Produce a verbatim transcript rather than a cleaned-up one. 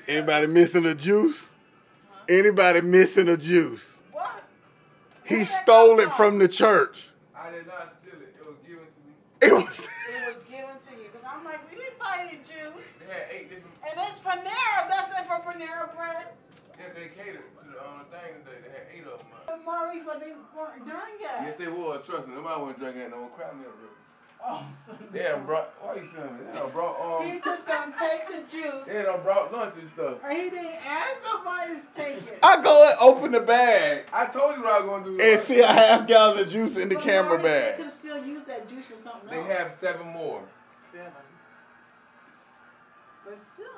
Anybody missing a juice? Huh? Anybody missing a juice? What? He Where stole it from the church. I did not steal it. It was given to me. It was. It was given to you. Because I'm like, we didn't buy any juice. They had eight different. And it's Panera. That's it for Panera bread. Yeah, they catered to the um, thing today. They had eight of them. But Maurice, but they weren't done yet. Yes, they was. Trust me. Nobody wasn't drinking no crab milk. Oh, so they done brought. Why you filming? They done brought. Um, he just gonna take the juice. They done brought lunch and stuff. Or he didn't ask nobody to take it. I go and open the bag. I told you what I was gonna do. And see a half gallon of juice in the but camera Maurice, bag. They could still use that juice for something they else. They have seven more. Seven. But still,